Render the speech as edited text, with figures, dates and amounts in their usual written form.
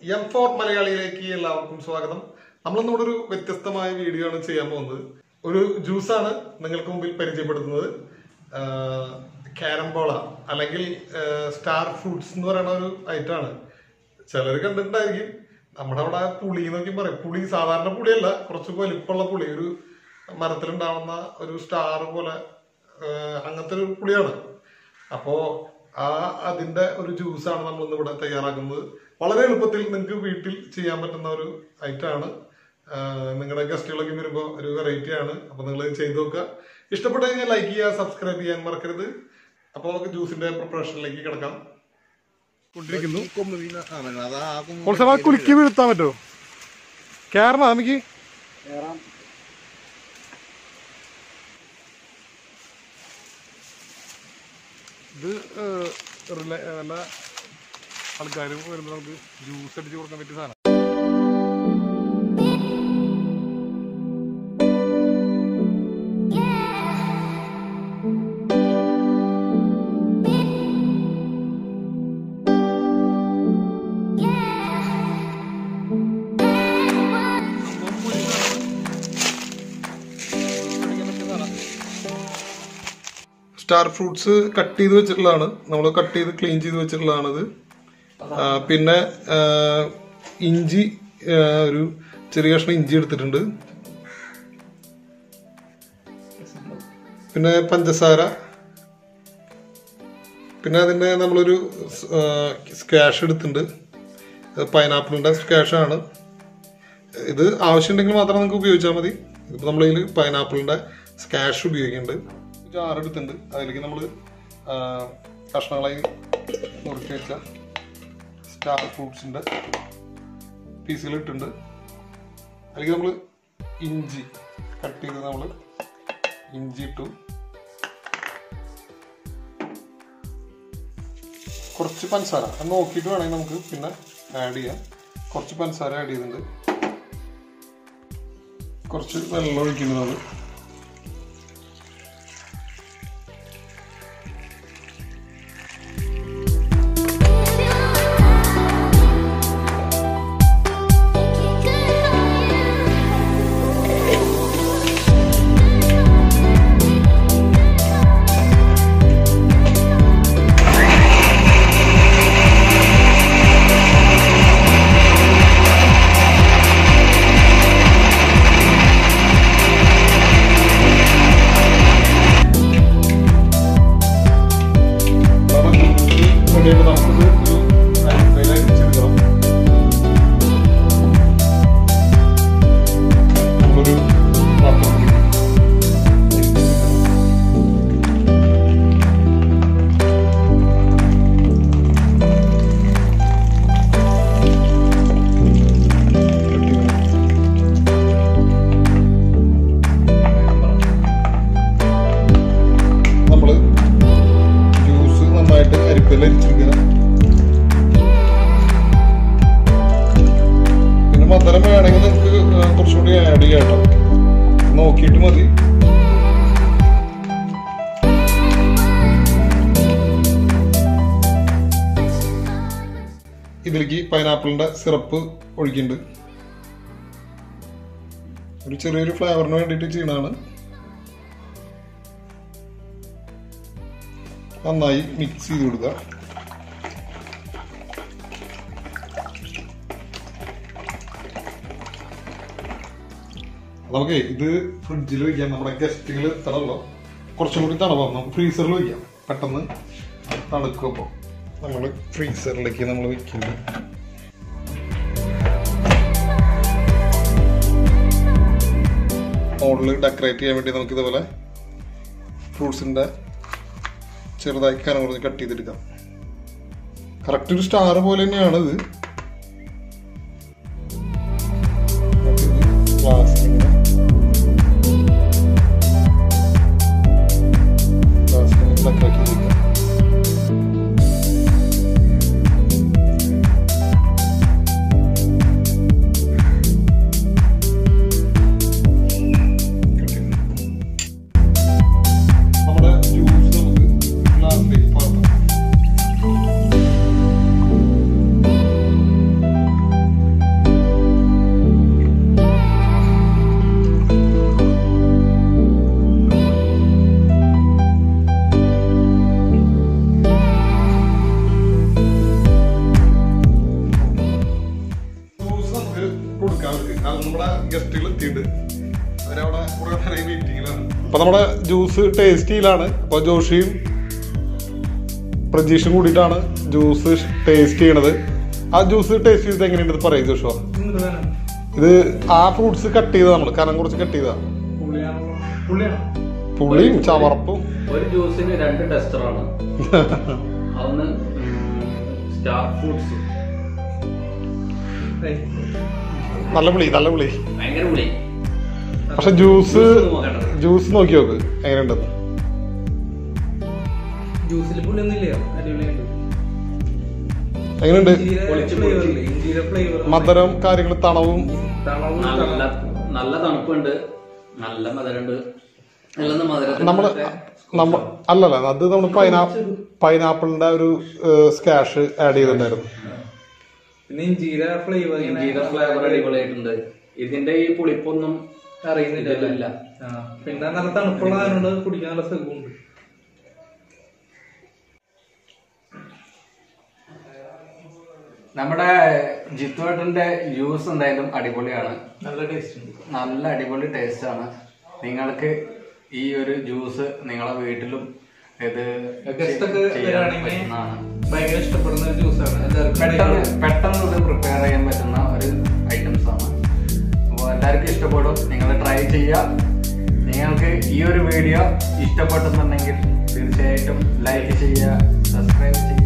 M4 മലയാളിയിലേക്ക് എല്ലാവർക്കും സ്വാഗതം. നമ്മളിന്നോട് ഒരു വ്യത്യസ്തമായ വീഡിയോ ആണ് ചെയ്യാൻ പോകുന്നത്. ഒരു ജ്യൂസാണ് നിങ്ങൾക്ക് മുമ്പിൽ പരിചയപ്പെടുത്തുന്നത്. കാരംബോള അല്ലെങ്കിൽ സ്റ്റാർ ഫ്രൂട്ട്സ് എന്ന് പറയുന്ന ഒരു ഐറ്റമാണ്. ചിലർ കണ്ടിട്ടുണ്ടായിരിക്കും. നമ്മുടെ അവിടെ പുളി എന്നൊക്കെ പറയും. പുളി സാധാരണ പുളിയല്ല, കുറച്ച് വലിപ്പമുള്ള പുളി, ഒരു മരത്തിലുണ്ടാവുന്ന ഒരു സ്റ്റാർ പോലെ അങ്ങനത്തെ ഒരു പുളിയാണ്. അപ്പോൾ അതിന്റെ ഒരു ജ്യൂസാണ് നമ്മൾ ഇന്ന് ഇവിടെ തയ്യാറാക്കുന്നത്. വളരെ എളുപ്പത്തിൽ നിങ്ങൾക്ക് വീട്ടിൽ ചെയ്യാൻ പറ്റുന്ന ഒരു ഐറ്റമാണ്. നിങ്ങളുടെ ഗസ്റ്റുകളൊക്കെ വരുമ്പോൾ ഒരു വെറൈറ്റി ആണ്. അപ്പൊ നിങ്ങൾ ചെയ്ത് നോക്കുക. ഇഷ്ടപ്പെട്ടു കഴിഞ്ഞാൽ ലൈക്ക് ചെയ്യുക, സബ്സ്ക്രൈബ് ചെയ്യാൻ മറക്കരുത്. അപ്പോൾ നമുക്ക് ജ്യൂസിന്റെ പ്രിപ്പറേഷനിലേക്ക് കിടക്കാം. കുലുക്കി വീഴ്ത്താൻ പറ്റുമോ? കേറണ നമുക്ക് ഇത് വല്ല ആൾക്കാരും വരുമ്പോൾ നമുക്ക് ജ്യൂസ് അടിച്ച് കൊടുക്കാൻ പറ്റിയ സാധനം. സ്റ്റാർ ഫ്രൂട്ട്സ് കട്ട് ചെയ്ത് വെച്ചിട്ടുള്ളതാണ്. നമ്മൾ കട്ട് ചെയ്ത് ക്ലീൻ ചെയ്ത് വെച്ചിട്ടുള്ളതാണിത്. പിന്നെ ഇഞ്ചി, ഒരു ചെറിയ കഷ്ണം ഇഞ്ചി എടുത്തിട്ടുണ്ട്. പിന്നെ പഞ്ചസാര, പിന്നെ അതിന്റെ നമ്മളൊരു സ്ക്വാഷ് എടുത്തിട്ടുണ്ട്. പൈനാപ്പിളിന്റെ സ്ക്വാഷാണ് ഇത്. ആവശ്യമുണ്ടെങ്കിൽ മാത്രം നിങ്ങൾക്ക് ഉപയോഗിച്ചാൽ മതി. ഇതിപ്പോൾ നമ്മളിതിൽ പൈനാപ്പിളിന്റെ സ്ക്വാഷ് ഉപയോഗിക്കുന്നുണ്ട്. ജാറെടുത്തുണ്ട്. അതിലേക്ക് നമ്മൾ കഷ്ണങ്ങളായി നുറുക്കി വെച്ച സ്റ്റാർ ഫ്രൂട്ട്സിന്റെ പീസുകൾ ഇട്ടുണ്ട്. അതിലേക്ക് നമ്മൾ ഇഞ്ചി കട്ട് ചെയ്ത് നമ്മൾ ഇഞ്ചി ഇട്ടു. കുറച്ച് പഞ്ചസാര അത് നോക്കിയിട്ട് വേണമെങ്കിൽ നമുക്ക് പിന്നെ ആഡ് ചെയ്യാം. കുറച്ച് പഞ്ചസാര ആഡ് ചെയ്തിട്ടുണ്ട്. കുറച്ച് വെള്ളം ഒഴിക്കുന്നത് നമ്മൾ. പിന്നെ മധുരം വേണമെങ്കിൽ നിങ്ങൾക്ക് കുറച്ചുകൂടി ആഡ് ചെയ്യാം കേട്ടോ, നോക്കിയിട്ട് മതി. ഇതിലേക്ക് പൈനാപ്പിളിന്റെ സിറപ്പ് ഒഴിക്കുന്നുണ്ട്. ഒരു ചെറിയൊരു ഫ്ലേവറിന് വേണ്ടിയിട്ട് ചെയ്യണതാണ്. നന്നായി മിക്സ് ചെയ്ത് കൊടുക്കുക. നമുക്ക് ഇത് ഫ്രിഡ്ജിൽ വയ്ക്കാം. നമ്മുടെ ഗസ്റ്റുകൾ എത്തണമല്ലോ, കുറച്ചും കൂടി തണുപ്പാകും. നമുക്ക് ഫ്രീസറിൽ വയ്ക്കാം, പെട്ടെന്ന് തണുക്കും. അപ്പോൾ നമ്മൾ ഫ്രീസറിലേക്ക് നമ്മൾ വയ്ക്കുന്നത് മോഡല് ഡെക്കറേറ്റ് ചെയ്യാൻ വേണ്ടി നമുക്ക് ഇതുപോലെ ഫ്രൂട്ട്സിന്റെ ചെറുതായി കനം കുറച്ച് കട്ട് ചെയ്തെടുക്കാം. കറക്റ്റ് ഒരു സ്റ്റാർ പോലെ തന്നെയാണ് ഇത്. നമ്മുടെ ജ്യൂസ് നമുക്ക് ഗ്ലാസ്സിലേക്ക് പകർത്താം. അവിടെ കുറെ നേരം മീറ്റിങ്ങിലാണ്. അപ്പൊ നമ്മുടെ ജ്യൂസ് ടേസ്റ്റിയിലാണ്. അപ്പൊ ജോഷിയും പ്രജീഷും കൂടിയിട്ടാണ് ജ്യൂസ് ടേസ്റ്റ് ചെയ്യണത്. ആ ജ്യൂസ് ടേസ്റ്റ് ചെയ്തിട്ട് എങ്ങനെയുണ്ടെന്ന് പറയും ജോഷോ. ഇത് ആ ഫ്രൂട്ട്സ് കട്ട് ചെയ്തതാ, നമ്മള് കനം കുറച്ച് കട്ട് ചെയ്താ. പുളിയും ചവർപ്പും. ഒരു ജ്യൂസിന് 2 ടെസ്റ്ററാണ്. അതൊന്ന് സ്റ്റാർ ഫ്രൂട്ട്സ്. നല്ല പുളി ഭയങ്കര പുളി. പക്ഷെ ജ്യൂസ് നോക്കി നോക്ക് എങ്ങനെയുണ്ടെന്ന്. ജ്യൂസിൽ പുളിയൊന്നുമില്ല, അടിപൊളിയുണ്ട്. എങ്ങനെയുണ്ട്? ഫ്ലേവർ, മധുരം കാര്യങ്ങൾ, തണവും നല്ല തണുപ്പുണ്ട്, നല്ല മധുരമുണ്ട്. നമ്മള് അല്ലല്ല, അത് നമ്മൾ പൈനാപ്പിളിന്റെ ഒരു സ്കാഷ് ആഡ് ചെയ്തിട്ടുണ്ടായിരുന്നു. പിന്നെ ഇഞ്ചീര ഫ്ലേവർ അടിപൊളിയായിട്ടുണ്ട്. ഇതിന്റെ ഈ പുളിപ്പൊന്നും അറിയുന്നില്ല. പിന്നെ നല്ല തണുപ്പുള്ളതുകൊണ്ട് കുടിക്കാൻ നല്ല സുഖമുണ്ട്. നമ്മുടെ ജിത്തുവേട്ടന്റെ ജ്യൂസ് എന്തായാലും അടിപൊളിയാണ്. നല്ല അടിപൊളി ടേസ്റ്റ് ആണ്. നിങ്ങൾക്ക് ഈ ഒരു ജ്യൂസ് നിങ്ങളെ വീട്ടിലും ഇത് ഭയങ്കര ഇഷ്ടപ്പെടുന്ന ഒരു ജ്യൂസാണ്. പെട്ടെന്ന് ഇത് പ്രിപ്പയർ ചെയ്യാൻ പറ്റുന്ന ഒരു ഐറ്റംസ് ആണ്. അപ്പോൾ എല്ലാവർക്കും ഇഷ്ടപ്പെടും. നിങ്ങൾ ട്രൈ ചെയ്യുക. നിങ്ങൾക്ക് ഈ ഒരു വീഡിയോ ഇഷ്ടപ്പെട്ടെന്നുണ്ടെങ്കിൽ തീർച്ചയായിട്ടും ലൈക്ക് ചെയ്യുക, സബ്സ്ക്രൈബ് ചെയ്യുക.